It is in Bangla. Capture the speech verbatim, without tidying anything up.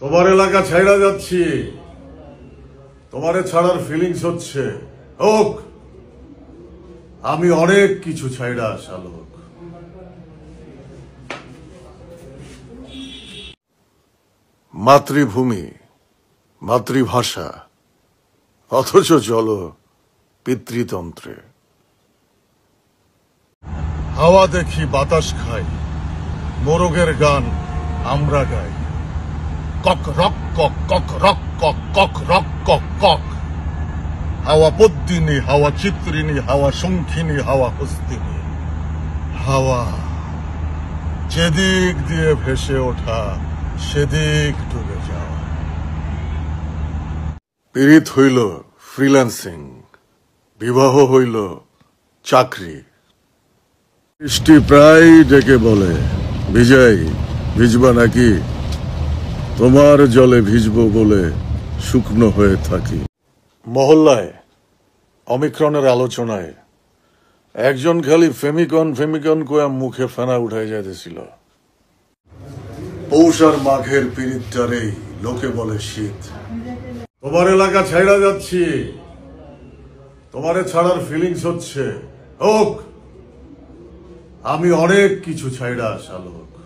তোমার এলাকা ছাইড়া যাচ্ছি, তোমারে ছাড়ার ফিলিংস হচ্ছে হোক। আমি অনেক কিছু ছাইড়া আসা লোক। মাতৃভূমি, মাতৃভাষা, অথচ চলো পিতৃতন্ত্রে। হাওয়া দেখি, বাতাস খাই, মোরগের গান আমরা গাই। কক রক কক, কক রক কক, কক রক কক কক। হাওয়া পদ্মিনী, হাওয়া চিত্রিনী, হাওয়া শঙ্খিনী, হাওয়া হস্তিনী। হাওয়া যেদিক দিয়ে ভেসে ওঠা, সেদিক ডুবে যাওয়া। পীড়িত হইল ফ্রিল্যান্সিং, বিবাহ হইল চাকরি। বৃষ্টি প্রায় ডেকে বলে, ভিজাই, ভিজবা নাকি? তোমার জলে ভিজবো বলে শুকনো হয়ে থাকি। মহল্লায় অমিক্রণের আলোচনায় একজন খালি ফেমিকন ফেমিকন কয়া মুখে ফেনা উঠাই যাইতেছিল। পৌষ আর মাঘের পীড়িতটারেই লোকে বলে শীত। তোমার এলাকা ছাইড়া যাচ্ছি, তোমারে ছাড়ার ফিলিংস হচ্ছে হোক। আমি অনেক কিছু ছাইড়া আসা লোক।